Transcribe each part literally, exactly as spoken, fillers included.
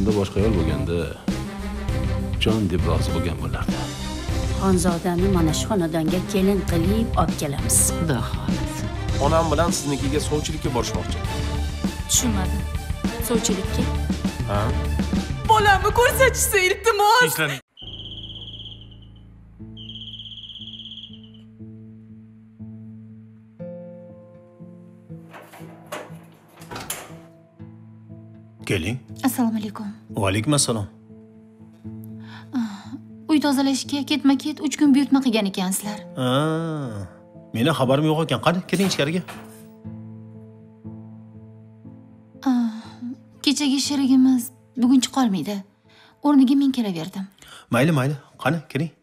ko'nglimda boshqa ayol bo'lganda jon deb rozi bo'lgan bo'lardi. Xonzodani mana shu xonadonga kelin qilib olib kelamiz. Xudo xolasa. Onam bilan siznikiga sovchilikka borishmoqchi. Tushunmadim. Sovchilikka? Ha? Bolamni ko'rsatishsa, iltimos. Tinchlanning. Keling. Assalomu alaykum. Va alaykum assalom. Uy tozalashga ketma-ket uch kun buyurtma qilgan ekansizlar. Ha. Meni xabarim yo'q ekan. Qani, keling ichkariga. Kechagi sherigimiz bugun chiqolmaydi. O'rniga men kelaverdim. Mayli, mayli. Qani, keling.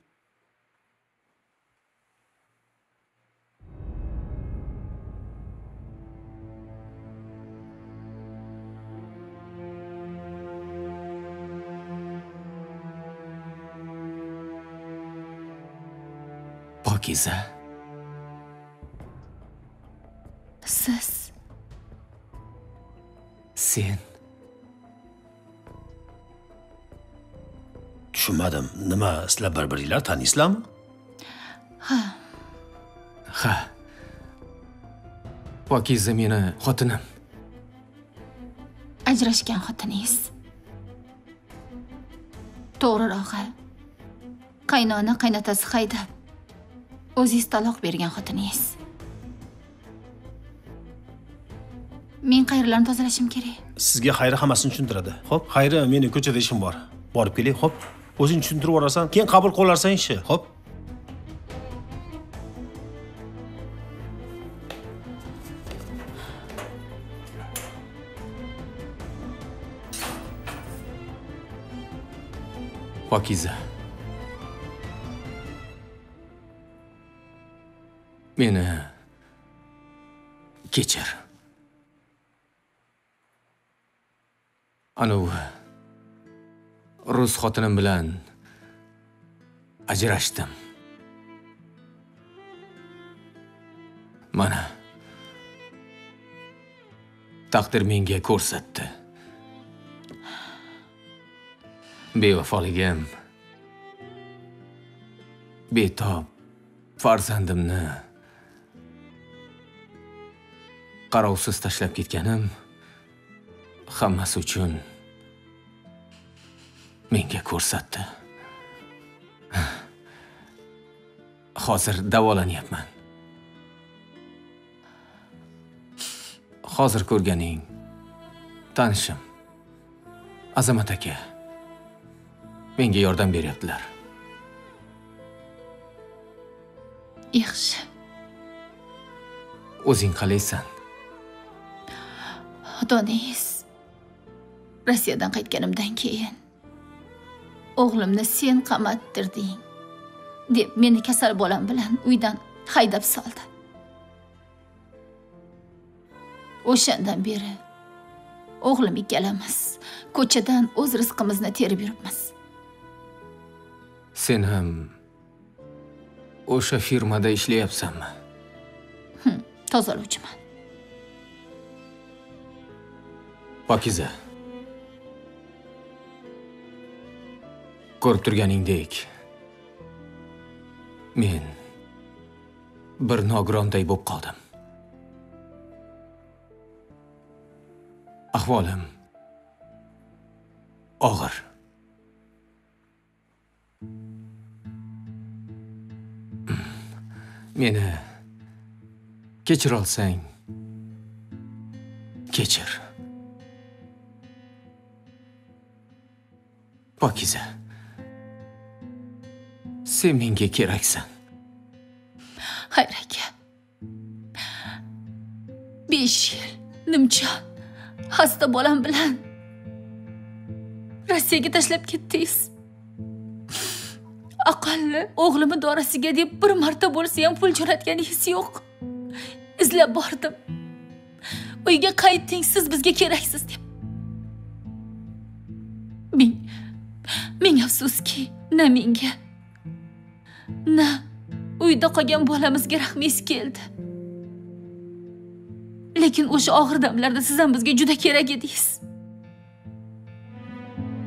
Pokiza. Siz. Sen. Tushunmadim. Nima, sizlar bir-biringlar taniysizlarmi? Ha. Ha. Pokiza meni xotinim. Ajrashgan xotiningiz. To'g'rirog'i. Qaynona qaynotasi haydab o'zingiz taloq bergan xotiningiz. Men qayerlarni tozalashim kerak? Sizga Xayri hammasini tushuntiradi. Xo'p, Xayri, meni ko'chada ishim bor. Borib keling, xo'p. O'zing tushuntirib orasan, keyin qabul qilarsan ishi, xo'p? Pokiza. Meni kechir. Anavi rus xotinim bilan ajrashdim. Mana taqdir menga ko'rsatdi. Bevafoligim, betob farzandimni qarovsiz tashlab ketganim hammasi uchun menga ko'rsatdi. Hozir davolanyapman. Hozir ko'rganing tanishim Azamat aka menga yordam beryaptilar. Yaxshi. O'zing qalaysan? Ota-onangiz Rossiyadan qaytganimdan keyin o'g'limni sen qamattirding deb meni kasal bolam bilan uydan haydab soldi. O'shandan beri o'g'lim ikkalamiz ko'chadan o'z rizqimizni terib yuribmiz. Sen ham o'sha firmada ishlayapsanmi? Hm, tozalovchiman. Pokiza. Ko'rib turganingdek, men bir nogironday bo'lib qoldim. Ahvolim og'ir. Meni kechir olsang, kechir. Pokiza. Sen menga keraksan. Xayr aka. besh yil nimjon xasta bolam bilan Rossiyaga tashlab ketdingiz. Aqalli o'g'limi dorasiga deb bir marta bo'lsa ham pul jo'natganingiz yo'q. Izlab bordim. Uyga qayting, siz bizga keraksiz deb. Men men afsuski, na menga, na uyda qolgan bolamizga rahmingiz keldi. Lekin o'sha og'ir damlarda siz ham bizga juda kerak edingiz.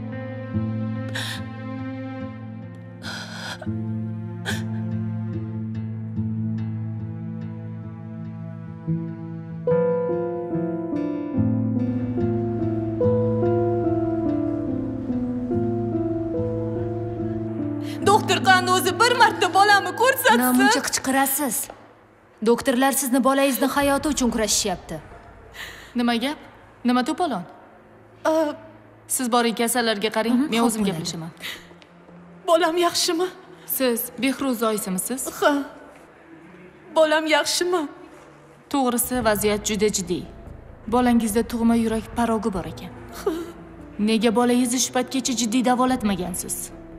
Doktor qani o'zi bir marta bolamni ko'rsatsa. Namuncha qichqirasiz. Doktorlar sizni bolangizni hayoti uchun kurashishyapti. Nima gap? Nima to'polon? Siz boring kasallarga qaring, men o'zim gaplashaman. Bolam yaxshimi? Siz Behruz oysimisiz? Ha. Bolam yaxshimi? To'g'risi, vaziyat juda jiddiy. Bolangizda tug'ma yurak parogi bor ekan. Nega bolangizni shu paytgacha jiddiy davolatmagansiz?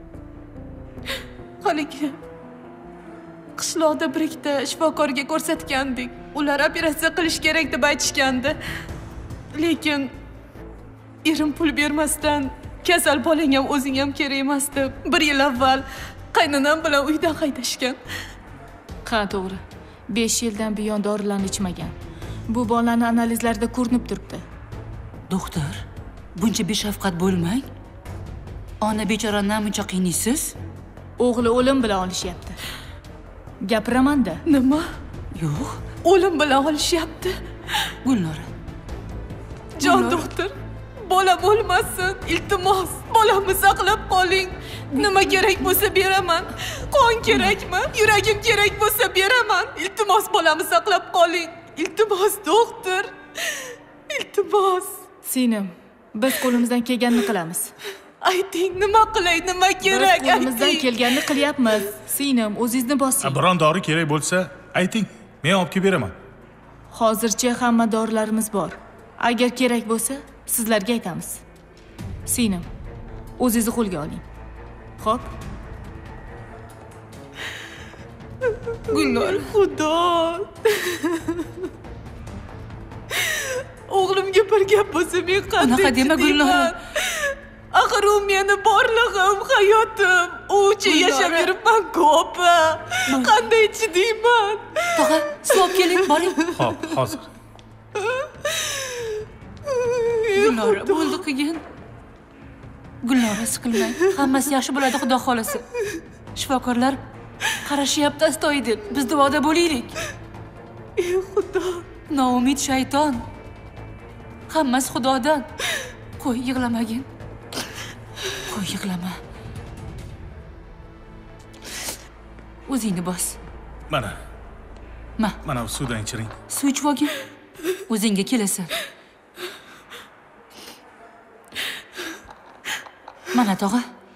Haligi qishloqda bir ikkita shifokorga ko'rsatgandik. Ular operatsiya qilish kerak deb aytishgandi. Lekin erim pul bermasdan kasal bolang ham o'zing ham kerak emas deb bir yil avval qaynonam bilan uydan haydashgan. Ha, to'g'ri. besh yildan buyon dorilarni ichmagan. Bu bolani analizlarda ko'rinib turibdi. Doktor, buncha beshafqat bo'lmang. Ona bechorani namuncha qiynaysiz? O'g'li o'lim bilan olishyapti. Gapiramanda. Nima? Yo'q. O'lim bilan olishyapti. Gulnora. Jon doktor, bolam o'lmasin, iltimos, bolamni saqlab qoling. Nima kerak bo'lsa beraman. Qon kerakmi? Yuragim kerak bo'lsa beraman. Iltimos, bolamni saqlab qoling. Iltimos, doktor. Iltimos. Sinem, biz qo'limizdan kelganini qilamiz. Ayting, nima qilay, nima kerak? Biz qo'limizdan kelganini qilyapmiz. Sinem, o'zingizni bosing. Biron dori kerak bo'lsa, ayting, men olib kelib beraman. Hozircha hamma dorilarimiz bor. Agar kerak bo'lsa, sizlarga aytamiz. Sinem, o'zingizni qo'lga oling. Xo'p? Gulnor, Xudo. O'g'limga bir gap bo'lsa, men qanday? Unaqa dema Gulnor. Axir u meni borlig'im, hayotim. U uchun yashab yuribman-ku, opa. Qanday chidayman? Tog'a, siz olib keling, boring. Xo'p, hozir. Gulnora, bo'ldi qiyin. Gulnora, siqilmang. Hammasi yaxshi bo'ladi, Xudo xolasa. Shifokorlar qarashyapti astoydil. Biz duoda bo'laylik. Ey Xudo. Noumid shayton. Hammasi Xudodan. Qo'y, yig'lamagin. Qo'y, yig'lama. O'zingni bos. Mana. Ma. Mana suvdan ichiring. Suv ichib olgin. O'zingga kelasan. Mana tog'a.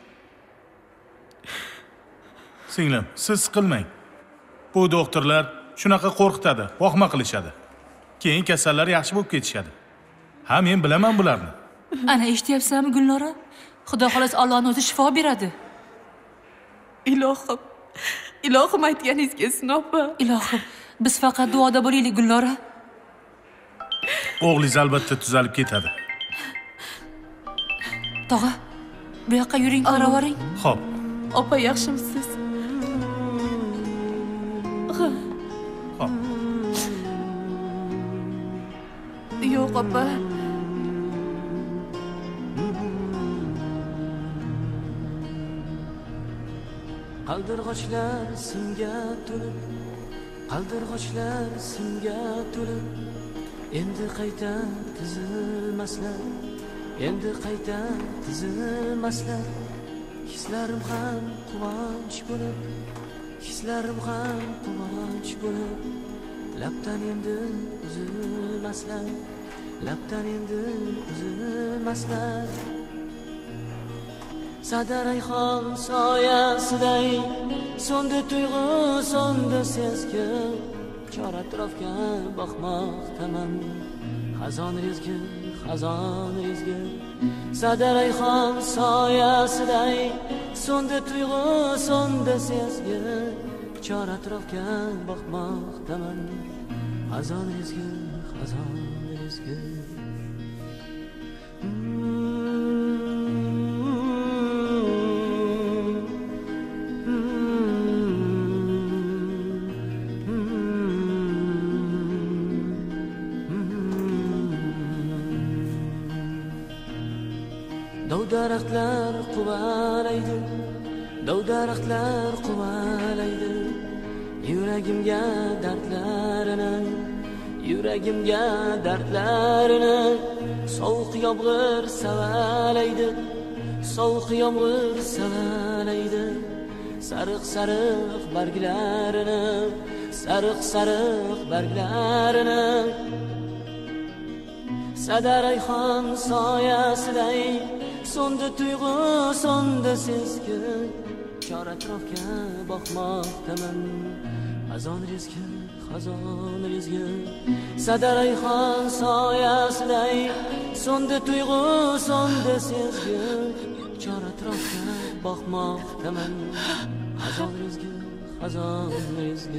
Singlim, siz siqilmang. Bu doktorlar shunaqa qo'rqitadi, vahma qilishadi. Keyin kasallar yaxshi bo'lib ketishadi. Ha, men bilaman bularni. Ana eshityapsanmi Gulnora? Xudo xolos Allohning o'zi shifo beradi. Ilohim. Ilohim aytganingizga sinopa. Ilohim, biz faqat duoda bo'laylik Gulnora. O'g'lingiz albatta tuzalib ketadi. Tog'a, bu yoqqa yuring, qarab oring. Xo'p. Opa, yaxshimisiz? Xo'p. Yo'q, opa. Qaldirg'ochlar simga to'lib, qaldirg'ochlar simga to'lib, endi qayta tizilmaslar, endi qayta tizilmaslar. Hislarim ham quvonch bo'lib, hislarim ham quvonch bo'lib, labdan endi uzilmaslar, labdan endi uzilmaslar. Sada rayhon soyasiday so'ndi tuyg'u, so'ndi sezgi, chor atrofga boqmoqdaman. Xazon rezgi, xazon rezgi. Sada rayhon soyasiday so'ndi tuyg'u, so'ndi sezgi, chor atrofga boqmoqdaman. Xazon rezgi, xazon rezgi. Daraxtlar quvaraydi, dovdaraxtlar quvalaydi yuragimga dardlarini yuragimga dardlarini sovuq yomg'ir savalaydi sovuq yomg'ir savalaydi sariq sariq barglarini sariq sariq barglarini sadarayxon soyasiday so'ndi tuyg'u so'ndi sezgi chor atrofga boqmoqdaman xazon rizqi xazon rizqi sadarayxon soyasiday so'ndi tuyg'u so'ndi sezgi chor atrofga boqmoqdaman xazon rizqi xazon rizqi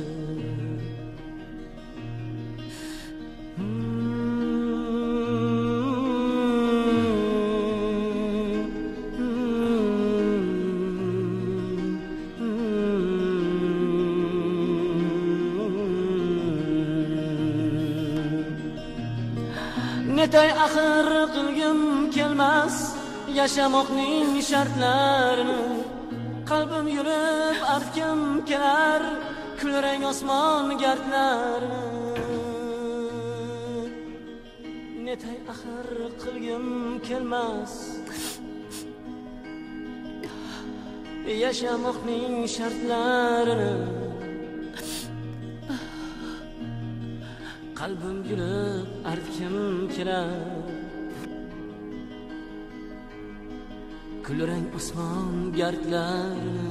netay axir qilgim kelmas yashamoqning shartlarini qalbim yurib artgim kelar kulrang osmon gardlarini netay axir qilgim kelmas yashamoqning shartlarini qalbim yurib artgim kelar kulrang osmon gardlarini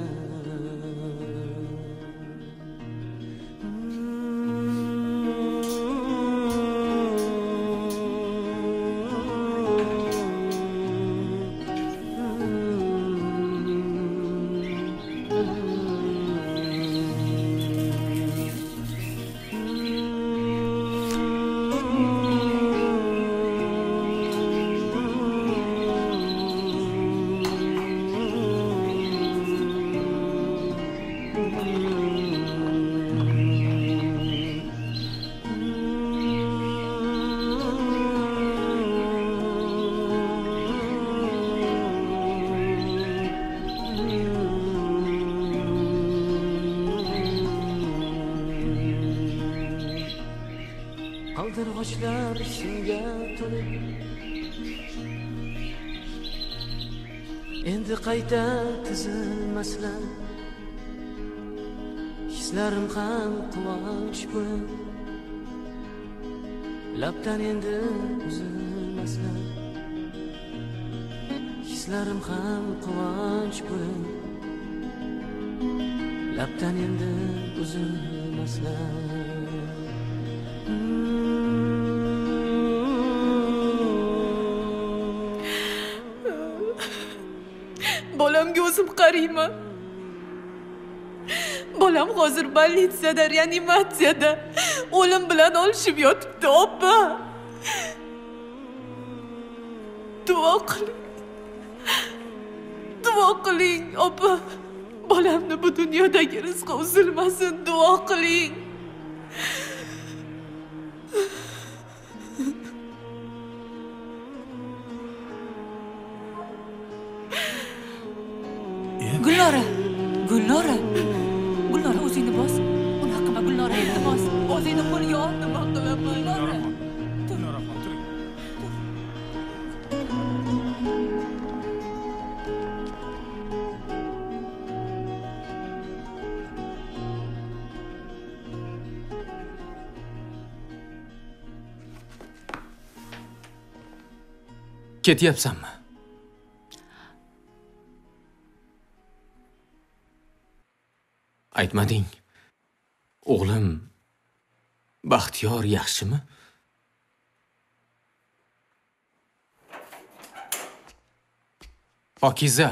qaldirg'ochlar shunga to'lib endi qayta tizilmaslar hislarim ham quvonch bo'lib labdan endi uzilmaslar hislarim ham quvonch bo'lib labdan endi uzilmaslar bolamga o'zim qarayman. Bolam hozir больницada, reanimatsiyada o'lim bilan olishib yotibdi, opa. Duo qiling. Duo qiling, opa. Bolamni bu dunyodagi rizqi uzilmasin, duo qiling. Gulnora, Gulnora, Gulnora o'zingni bos. Unaqa qilma, Gulnora, endi bos. O'zingni qo'lga ol, nima qilaman? Gulnora. Gulnora, turing. Ketyapsanmi? Aytmading. O'g'lim Baxtiyor yaxshimi? Pokiza.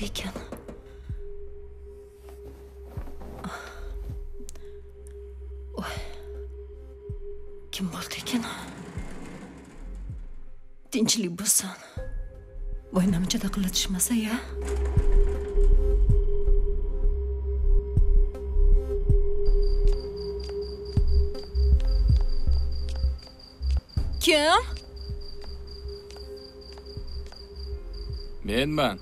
ekan? Voy. Kim bo'ldi ekan? Tinchlik bo'lsin. Voy, nima taqillatishmasa-ya. Kim? Menman.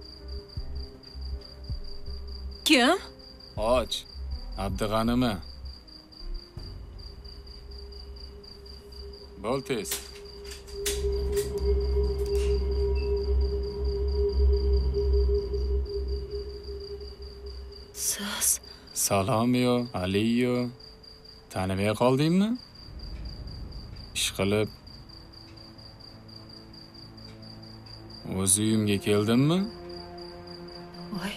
Kim? Och. Abdug'animi? Bo'l tez. Siz? Salom-yo, Ali-yo. Tanimay qoldingmi? Ishqilib o'z uyimga keldimmi? Voy.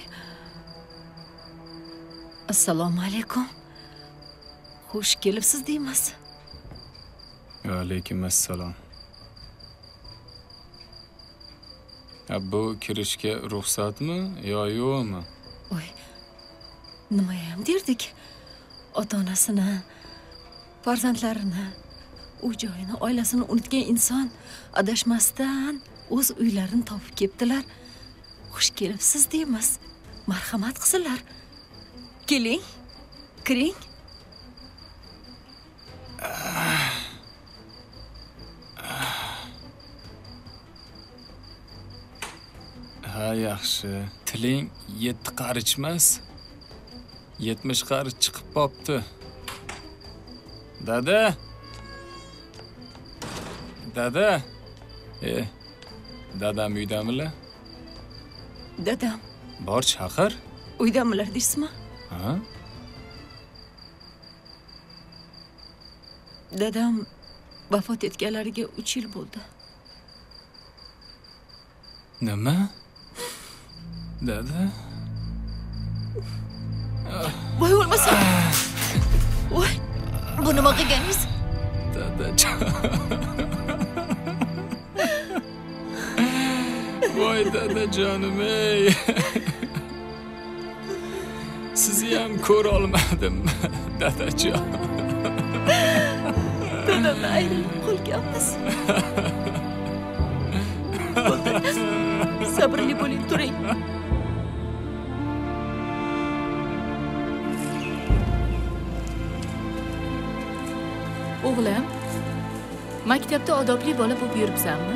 Assalomu alaykum. Xush kelibsiz deymiz. Va alaykum assalom. Bu kirishga ruxsatmi yo yo'qmi? Voy. Nima ham derdik? Ota-onasini, farzandlarini, u joyini, oilasini unutgan inson adashmasdan o'z uylarini topib kelibdilar. Xush kelibsiz deymiz. Marhamat qilsinlar. Keling, kiring. Ha, yaxshi. Tiling yetti qarich emas, yetmish qarich chiqib qopti. Dada. Dada. E, dadam uydamilar? Dadam. Bor chaqir. Uydamilar deysizmi? Ha? Dadam vafot etganlariga uch yil bo'ldi. Nima? Dada? Voy, o'lmasa. Voy, bu nima qilganingiz? Dadajon. Voy dadajonim ey. Sizni ham ko'ra olmadim, dadajon. Dadamni ayrilib qolganmiz. Sabrli bo'ling, turing. O'g'lim, maktabda odobli bola bo'lib yuribsanmi?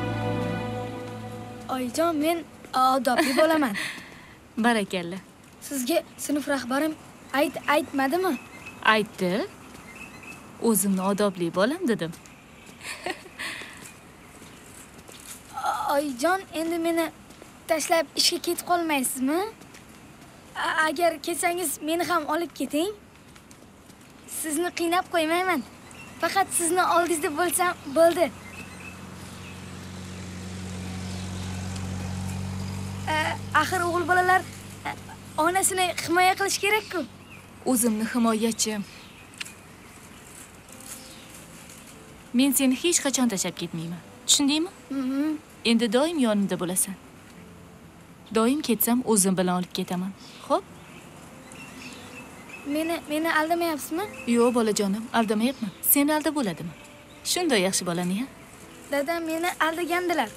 Oyijon, men odobli bo'laman. Barakalla. Sizga sinf rahbarim ayt aytmadimi? Aytdi. O'zimni odobli bo'lam dedim. Oyijon, endi meni tashlab ishga ketib qolmaysizmi? Agar ketsangiz meni ham olib keting. Sizni qiynab qo'ymayman. Faqat sizni oldingizda bo'lsam bo'ldi. Axir o'g'il bolalar onasini himoya qilish kerak-ku. O'zimni himoyachi. Men seni hech qachon tashlab ketmayman. Tushundingmi? Endi doim yonimda bo'lasan. Doim ketsam o'zim bilan olib ketaman. Xo'p? Meni meni aldamayapsizmi? Yo'q, bolajonim, aldamayapman. Seni aldab bo'ladimi? Shunday yaxshi bolani-ya. Dadam meni aldagandilar.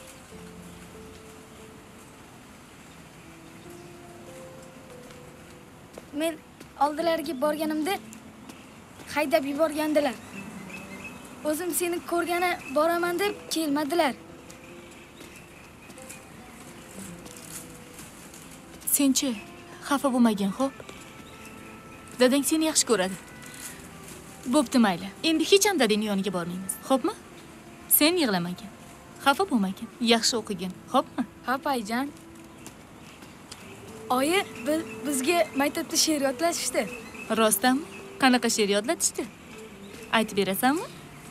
Men oldilariga borganimda haydab yuborgandilar. O'zim seni ko'rgani boraman deb kelmadilar. Senchi xafa bo'lmagin, xo'p? Dadang seni yaxshi ko'radi. Bo'pti, mayli. Endi hech ham dadangning yoniga bormaymiz, xo'pmi? Sen yig'lamagin. Xafa bo'lmagin. Yaxshi o'qigin, xo'pmi? Xo'p, ayjon. Oyi, bizga maktabda she'r yodlatishdi. Rostdanmi? Qanaqa she'r yodlatishdi? Aytib berasanmi?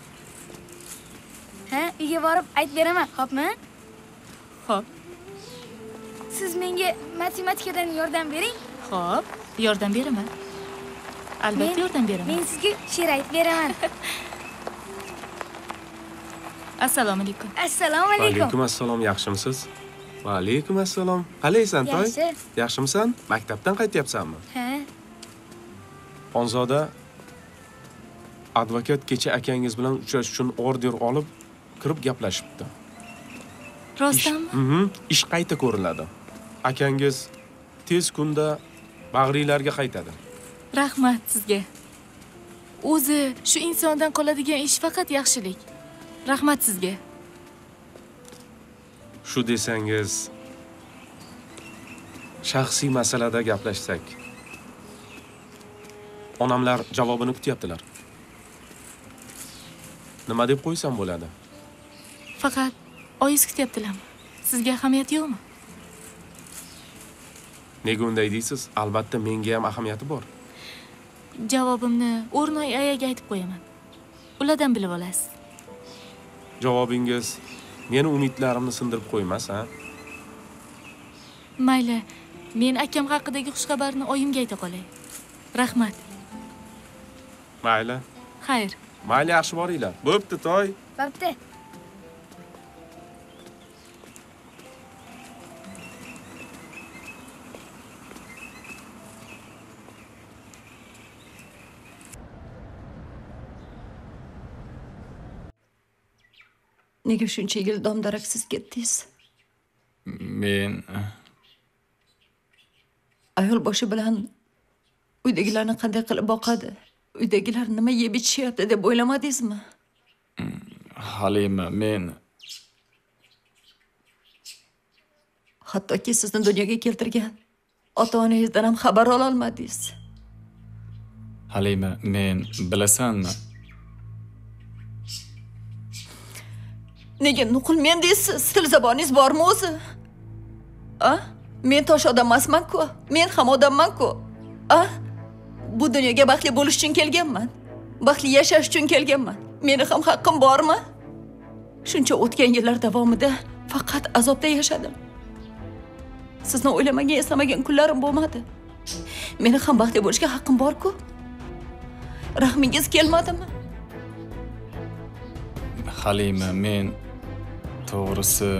Ha, uyga borib aytib beraman, xo'pmi? Xo'p. Siz menga matematikadan yordam bering. Xo'p, yordam beraman. Albatta yordam beraman. Men sizga she'r aytib beraman. Assalomu alaykum. Assalomu alaykum. Alaykum assalom, yaxshimisiz? Va alaykum assalom. Qalaysan, toy? Yaxshi. Yaxshimisan? Maktabdan qaytyapsanmi? Ha. Xonzoda advokat kecha akangiz bilan uchrashish uchun order olib kirib gaplashibdi. Rostdanmi? Mhm. Ish qayta ko'riladi. Akangiz tez kunda bag'riylarga qaytadi. Rahmat sizga. O'zi shu insondan qoladigan ish faqat yaxshilik. Rahmat sizga. Shu desangiz, shaxsiy masalada gaplashsak. Onamlar javobini kutyaptilar. Nima deb qo'ysam bo'ladi? Faqat oyingiz kutyaptilarmi? Sizga ahamiyati yo'qmi? Nega unday deysiz? Albatta menga ham ahamiyati bor. Javobimni O'rnoy ayaga aytib qo'yaman. Ulardan bilib olasiz. Javobingiz meni umidlarimni sindirib qo'ymas, ha? Mayli, men akam haqidagi xushxabarni oyimga ayta qolay. Rahmat. Mayli. Xayr. Mayli, yaxshi boringlar. Bo'pti, toy. Bo'pti. Nega shuncha yil domdaraksiz ketdingiz? Men ayol boshi bilan uydagilarni qanday qilib boqadi? Uydagilar nima yeb ichishyapti deb o'ylamadingizmi? Halima, men hattoki sizni dunyoga keltirgan ota-onangizdan ham xabar ola olmadingiz. Halima, men bilasanmi? Nega nuqul men deysiz? Til zaboningiz bormi o'zi? A? Men tosh odam emasman-ku. Men ham odamman-ku. A? Bu dunyoga baxtli bo'lish uchun kelganman. Baxtli yashash uchun kelganman. Meni ham haqqim bormi? Shuncha o'tgan yillar davomida faqat azobda yashadim. Sizni o'ylamagan, eslamagan kunlarim bo'lmadi. Meni ham baxtli bo'lishga haqqim bor-ku. Rahmingiz kelmadimi? Halima, men to'g'risi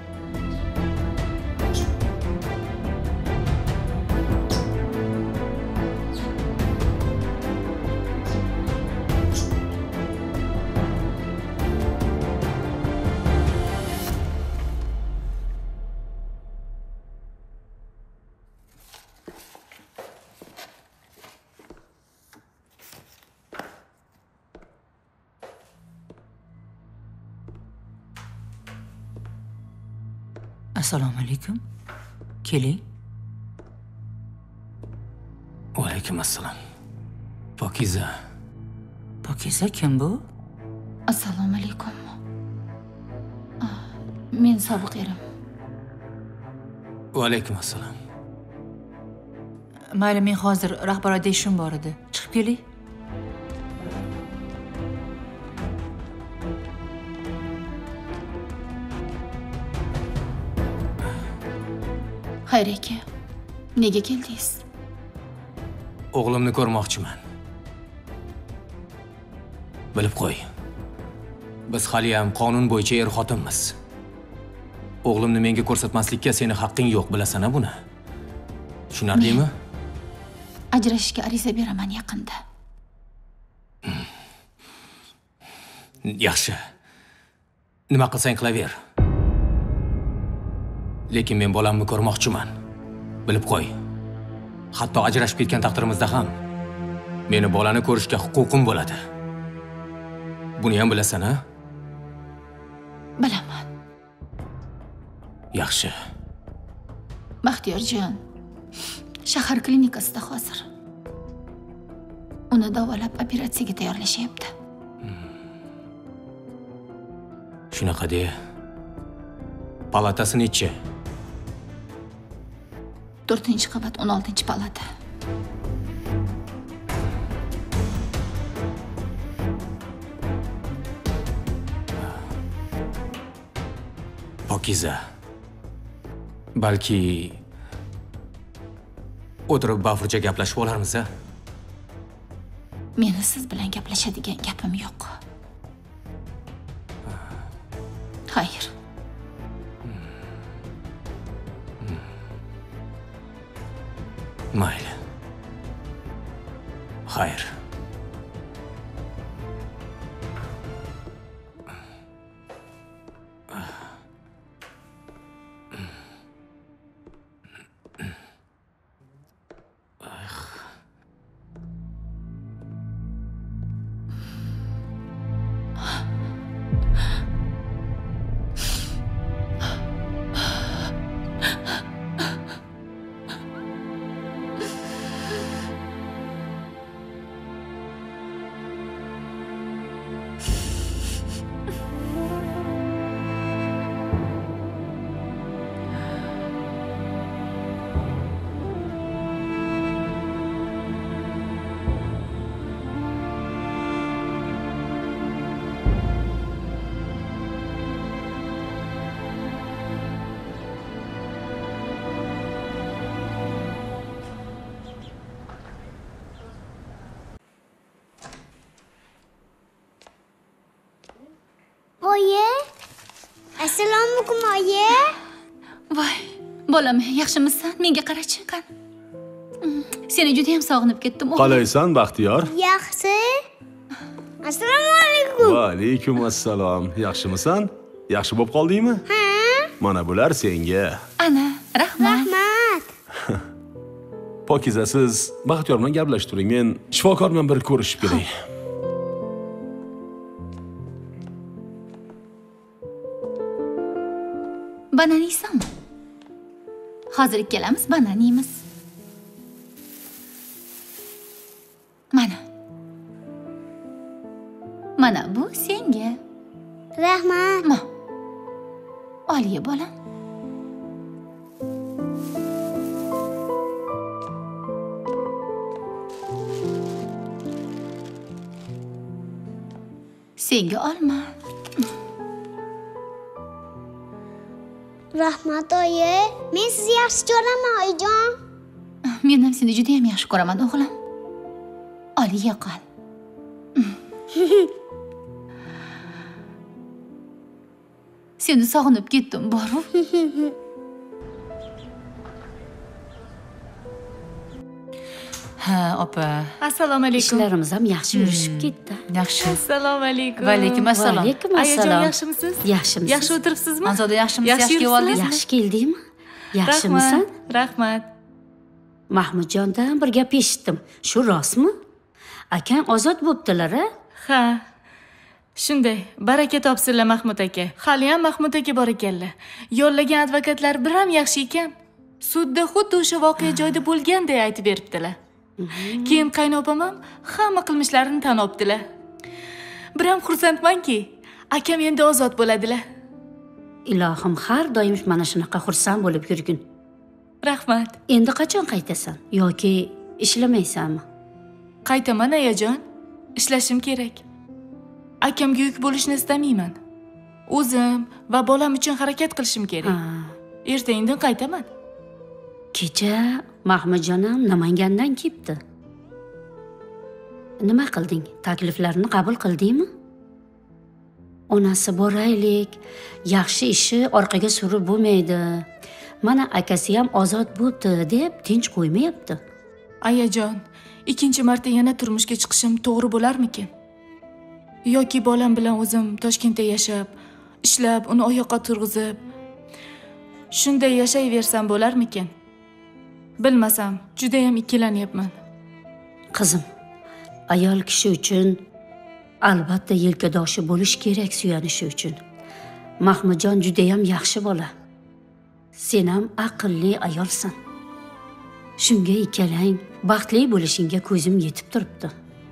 Assalomu alaykum. Keling. Va alaykum assalom. Pokiza. Pokiza kim bu? Assalomu alaykum. Men sobiq erim. Va alaykum assalom. Mayli, men hozir rahbariyatda ishim bor edi. Chiqib keling. Xayr aka, nega keldingiz? O'g'limni ko'rmoqchiman. Bilib qo'y. Biz hali ham qonun bo'yicha er-xotinmiz. O'g'limni menga ko'rsatmaslikka seni haqqing yo'q, bilasan-a buni? Tushunarlimi? Ajrashishga ariza beraman yaqinda. Yaxshi. Nima qilsang qilaver. Lekin men bolamni ko'rmoqchiman. Bilib qo'y. Hatto ajrashib ketgan taqdirimizda ham meni bolani ko'rishga huquqim bo'ladi. Buni ham bilasan-a? Bilaman. Yaxshi. Baxtiyorjon shahar klinikasida hozir. Uni davolab operatsiyaga tayyorlashyapti. Shunaqa de. Palatasi nechi? to'rtinchi qavat, o'n oltinchi palata. Pokiza. Balki o'tirib bafurcha gaplashib olarmiz-a? Meni siz bilan gaplashadigan gapim yo'q. Xayr. Mayli. Xayr. Oyi, assalomu alaykum oyi. Voy, bolam, yaxshimisan? Menga qarachi, qani. Seni juda ham sog'inib ketdim. Qalaysan, Baxtiyor? Yaxshi. Assalomu alaykum. Va alaykum assalom. Yaxshimisan? Yaxshi bo'lib qoldingmi? Ha. Mana bular senga. Ana, rahmat. Rahmat. Pokiza, siz Baxtiyor bilan gaplashib turing. Men shifokor bilan bir ko'rishib kelay. Banan yeysanmi? Hozir ikkalamiz banan yeymiz. Mana. Mana bu senga. Rahmat. Ma. Ol ye, bolam. Senga olma. Rahmat oyi. Men sizni yaxshi ko'raman oyijon. Men ham seni juda ham yaxshi ko'raman, o'g'lim. Ol, ye qol. Seni sog'inib ketdim, boru. Ha, opa. Assalomu alaykum. Ishlarimiz ham yaxshi yurishib ketdi. Yaxshi. Assalomu alaykum. Va alaykum assalom. Va alaykum Ayajon, assalom. yaxshimisiz? Yaxshimisiz? Yaxshi o'tiribsizmi? Anzoda yaxshimisiz? Yaxshi keldingizmi? Yaxshi keldingmi? Yaxshimisan? Rahmat. Mahmudjondan bir gap eshitdim. Shu rostmi? Akang ozod bo'ptilar-a? Ha. Shunday, baraka topsinlar Mahmud aka. Hali ham Mahmud aka bor ekanlar. Yollagan advokatlar bir ham yaxshi ekan. Sudda xuddi o'sha voqea joyida bo'lganday aytib beribdilar. Keyin qaynopam ham hamma qilmishlarini tan olibdilar. Bir ham xursandmanki, akam endi ozod bo'ladilar. Ilohim har doim mana shunaqa xursand bo'lib yurgin. Rahmat. Endi qachon qaytasan yoki ishlamaysanmi? Qaytaman ayajon. Ishlashim kerak. Akamga yuk bo'lishni istamayman. O'zim va bolam uchun harakat qilishim kerak. Erta-indin qaytaman. Kecha Mahmudjonam Namangandan kelibdi. Nima qilding? Takliflarni qabul qildingmi? Onasi boraylik, yaxshi ishi orqaga surib bo'lmaydi. Mana akasi ham ozod bo'ldi deb tinch qo'ymayapti. Ayajon, ikkinchi marta yana turmushga chiqishim to'g'ri bo'larmikin? Yoki bolam bilan o'zim Toshkentda yashab, ishlab, uni oyoqqa turg'izib, shunday yashayversam bo'larmikin? Bilmasam, juda ham ikkilanyapman. Qizim, ayol kishi uchun albatta yelkadoshi bo'lish kerak suyanishi uchun. Mahmudjon juda ham yaxshi bola. Sen ham aqlli ayolsan. Shunga ikkalang baxtli bo'lishingga ko'zim yetib turibdi.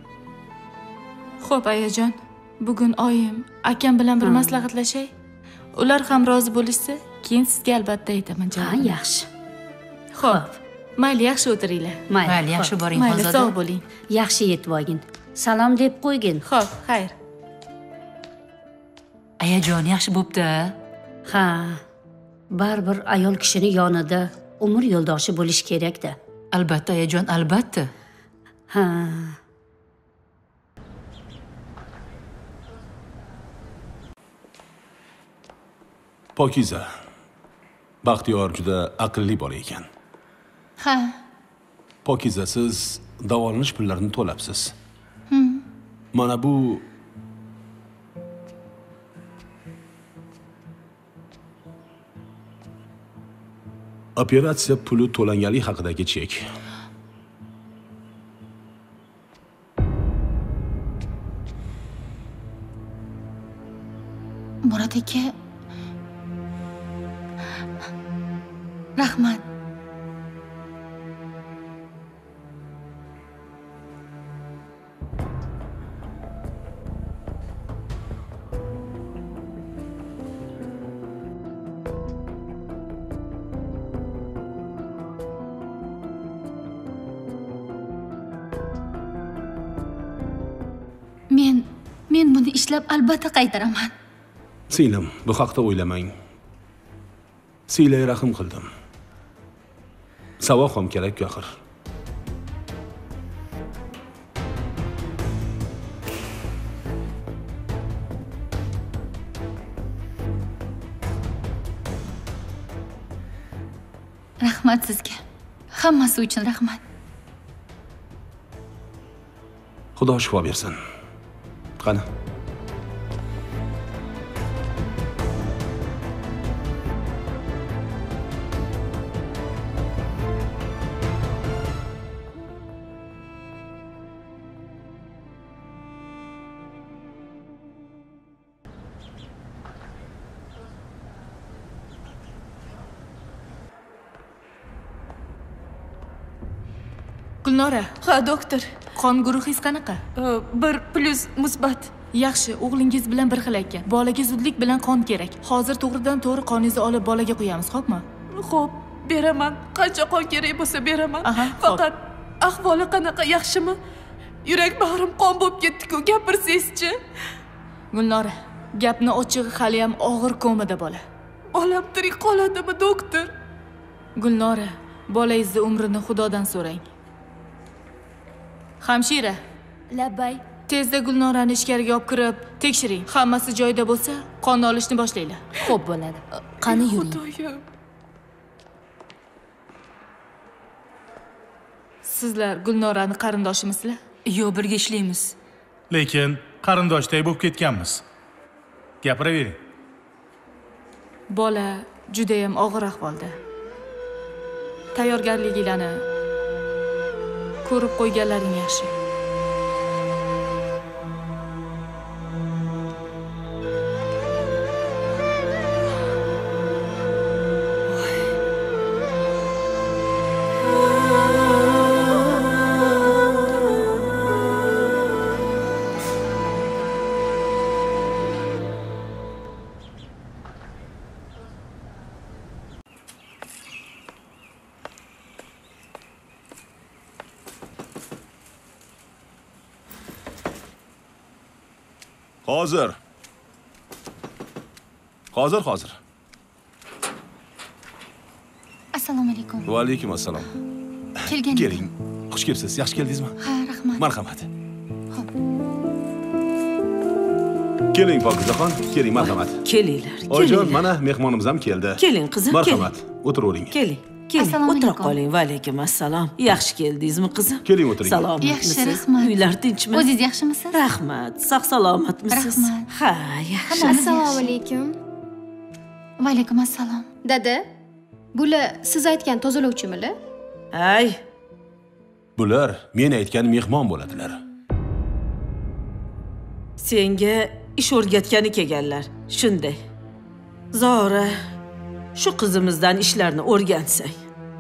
Xo'p, ayajon, bugun oyim akam bilan bir maslahatlashay. Ular ham rozi bo'lishsa, keyin sizga albatta aytaman, Ha, janob. yaxshi. Xo'p. Mayli, yaxshi o'tiringlar. Mayli, yaxshi boring, Mayli, Xonzoda. sog' bo'ling. Yaxshi yetib olgin. Salom deb qo'ygin. Xo'p, xayr. Ayajon, yaxshi bo'pti. Ha. Baribir ayol kishini yonida umr yo'ldoshi bo'lish kerak-da. Albatta, ayajon, albatta. Ha. Pokiza. Baxtiyor juda aqlli bola ekan. Ha. Pokiza, siz davolanish pullarini to'labsiz. Mana bu operatsiya puli to'langanlik haqidagi chek. Murod aka, rahmat. Men men buni ishlab albatta qaytaraman. Singlim, bu haqda o'ylamang. Siylay rahim qildim. Savob ham kerak-ku axir. Rahmat sizga. Hammasi uchun rahmat. Xudo shifo bersin. Qani. Gulnora. Ha, doktor. Qon guruhingiz qanaqa? bir plus musbat. Yaxshi, o'g'lingiz bilan bir xil ekan. Bolaga zudlik bilan qon kerak. Hozir to'g'ridan to'g'ri qoningizni olib bolaga qo'yamiz, xo'pmi? Xo'p, beraman. Qancha qon kerak bo'lsa beraman. Faqat ahvoli qanaqa, yaxshimi? Yurak bag'rim qon bo'lib ketdi-ku, gapirsangiz-chi. Gulnora, gapni ochig'i hali ham og'ir komada bola. Bolam tirik qoladimi, doktor? Gulnora, bolangizning umrini Xudodan so'rang. Hamshira. Labbay. Tezda Gulnorani ichkariga olib kirib, tekshiring. Hammasi joyida bo'lsa, qon olishni boshlaylar. Xo'p bo'ladi. Qani yuring. Xudoyim. Sizlar Gulnorani qarindoshimisizlar? Yo'q, birga ishlaymiz. Lekin qarindoshday bo'lib ketganmiz. Gapiravering. Bola juda ham og'ir ahvolda. Tayyorgarliginglarni ko'rib qo'yganlaring yaxshi. Hozir. Hozir, hozir. Assalomu alaykum. Va alaykum assalom. Kelgan. Keling. Xush kelibsiz. Yaxshi keldingizmi? Ha, rahmat. Marhamat. Keling Pokizaxon, keling, marhamat. Kelinglar. Oyijon, mana mehmonimiz ham keldi. Keling qizim, marhamat. O'tiravering. Keling. Keling, o'tirib qoling. Va alaykum assalom. Yaxshi keldingizmi qizim? Keling, o'tiring. Salomatmisiz? Yaxshi, rahmat. Uylar tinchmi? O'zingiz yaxshimisiz? Rahmat. Sog' salomatmisiz? Rahmat. Ha, yaxshi. Assalomu alaykum. Va alaykum assalom. Dada, bular siz aytgan tozalovchimilar? Ay. Bular men aytgan mehmon bo'ladilar. Senga ish o'rgatgani kelganlar. Shunday. Zora, shu qizimizdan ishlarni o'rgansang.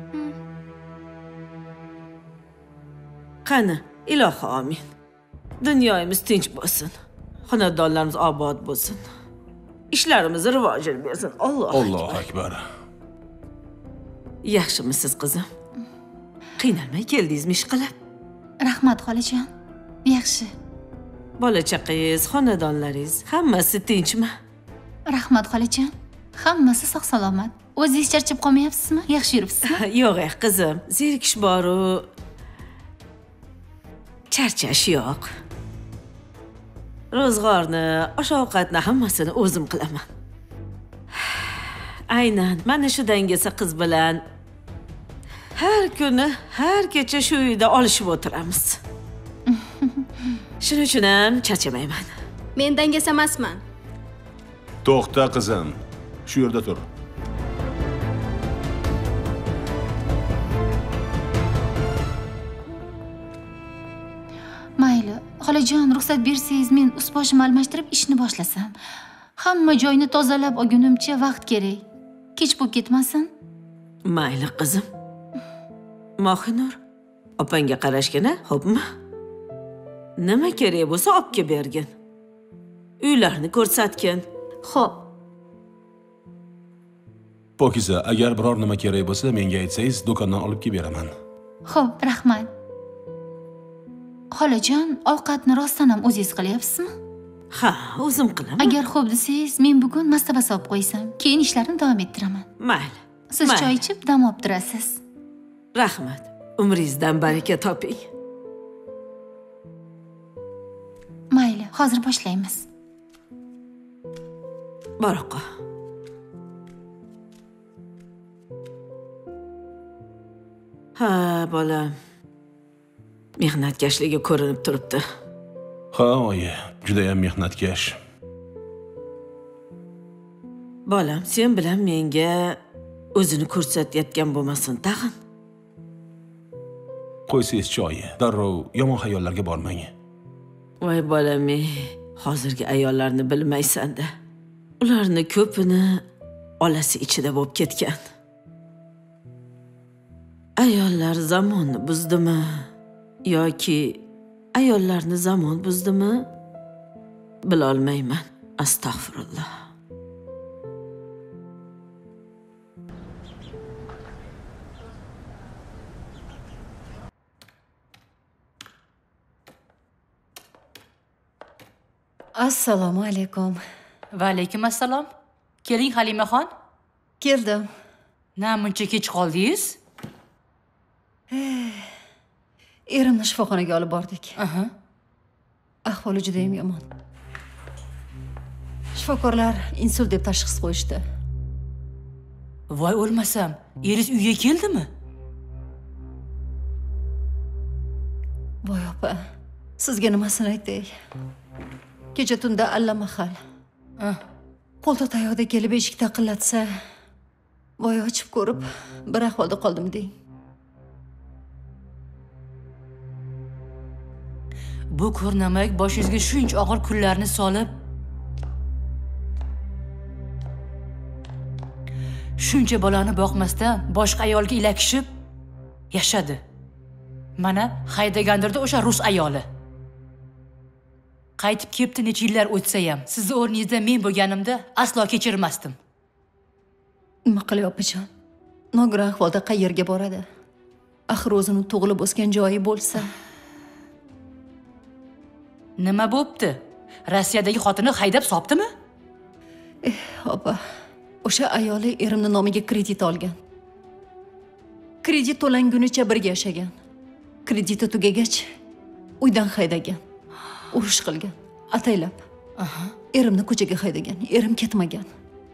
Qani, ilohi amin. Dunyomiz tinch bo'lsin. Xonadonlarimiz obod bo'lsin. Ishlarimiz rivojini bersin. Alloh. Alloh akbar. Yaxshimisiz qizim? Qiynalmay keldingizmi ish qilib? Rahmat xolajon. Yaxshi. Bola chaqangiz, xonadonlaringiz hammasi tinchmi? Rahmat xolajon. Hammasi sog' salomat. O'zingiz charchab qolmayapsizmi? Yaxshi yuribsizmi? Yo'q, ey qizim. Zerikish bor-u, charchash yo'q. Ro'zg'orni, osh-ovqatni hammasini o'zim qilaman. Aynan mana shu dangasa qiz bilan Har kuni, har kecha shu uyda olishib o'tiramiz. Shuning uchun ham charchamayman. Men dangas emasman. To'xta qizim, shu yerda tur. Mayli, xolajon, ruxsat bersangiz, men ust-boshimni almashtirib ishni boshlasam. Hamma joyni tozalab olgunimcha vaqt kerak. Kech bo'lib ketmasin. Mayli qizim. Mohinur, opangga qarashgina, xo'pmi? Nima kerak bo'lsa olib kelib bergin. Uylarni ko'rsatgin. Xo'p. Pokiza, agar biror nima kerak bo'lsa, menga aytsangiz, do'kondan olib kelib beraman. Xo'p, rahmat. Xolajon, ovqatni rostdan ham o'zingiz qilyapsizmi? Ha, o'zim qilaman. Agar xo'p desangiz, men bugun mastaba solib qo'ysam, keyin ishlarimni davom ettiraman. Mayli. Siz choy ichib dam olib turasiz. Rahmat. Umringizdan baraka toping. Mayli, hozir boshlaymiz. Baroqa. Ha, bolam. Mehnatkashligi ko'rinib turibdi. Ha, oyi, juda ham mehnatkash. Bolam, sen bilan menga o'zini ko'rsatayotgan bo'lmasin tag'in. Qo'ysangiz choyi, darrov yomon xayollarga bormang. Voy bolam, hozirgi ayollarni bilmaysan-da. Ularni ko'pini olasi ichida bo'lib ketgan. Ayollar zamonni buzdimi yoki ayollarni zamon buzdimi? Bilolmayman. Astag'firulloh. Assalomu alaykum. Va alaykum assalom. Keling Halimaxon. Keldim. Na muncha kech qoldingiz? Erimni shifoxonaga olib bordik. Aha. Ahvoli juda ham yomon. Shifokorlar insult deb tashxis qo'yishdi. Voy o'lmasam, eringiz uyga keldimi? Voy opa, sizga nimasini aytay? Kecha tunda allamahal. Qo'lda tayoqda kelib eshik taqillatsa, voy ochib ko'rib, bir ahvolda qoldim deng. Bu ko'rnamak boshingizga shuncha og'ir kunlarni solib, shuncha bolani boqmasdan boshqa ayolga ilakishib yashadi. Mana haydagandirda o'sha rus ayoli. Qaytib kelibdi, necha yillar o'tsa ham, sizni o'rningizda men bo'lganimda aslo kechirmasdim. Nima qilay opajon? Nogiron ahvolda qayerga boradi? Axir o'zini tug'ilib o'sgan joyi bo'lsa. Nima bo'pti? Rossiyadagi xotini haydab sopdimi? Eh, opa, o'sha ayoli erimni nomiga kredit olgan. Kredit to'langunicha birga yashagan. Krediti tugagach, uydan haydagan. Urush qilgan, ataylab. Aha. Erimni ko'chaga haydagan, erim ketmagan.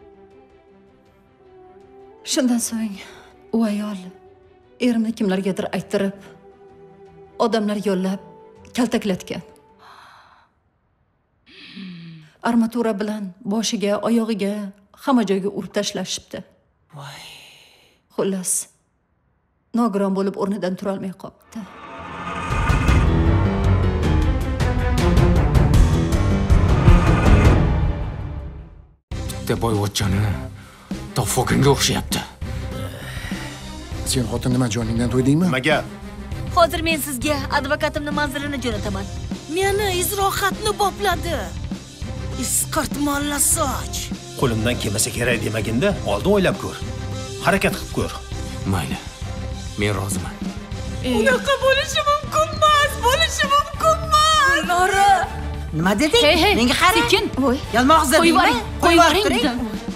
Shundan so'ng u ayol erimni kimlargadir ayttirib, odamlar yo'llab kaltaklatgan. Armatura bilan boshiga, oyog'iga, hamma joyga urib tashlashibdi. Voy. Xullas, nogiron bo'lib o'rnidan tura olmay qolibdi. Bitta boyvachchani to'foganga o'xshayapti. Sen xotin nima joningdan to'ydingmi? Nimaga? Hozir men sizga advokatimni manzirini jo'nataman. Meni izrohatni bopladi. Isqirtmonla soch. Qo'limdan kelmasa kerak demaginda, oldin o'ylab ko'r. Harakat qilib ko'r. Mayli. Men roziman. Unaqa bo'lishi mumkin emas, bo'lishi mumkin emas. Nora, nima deding? Hey, hey, menga qara. Sekin. Yalmoq Qo'yib yuboring, qo'yib yuboring dedim.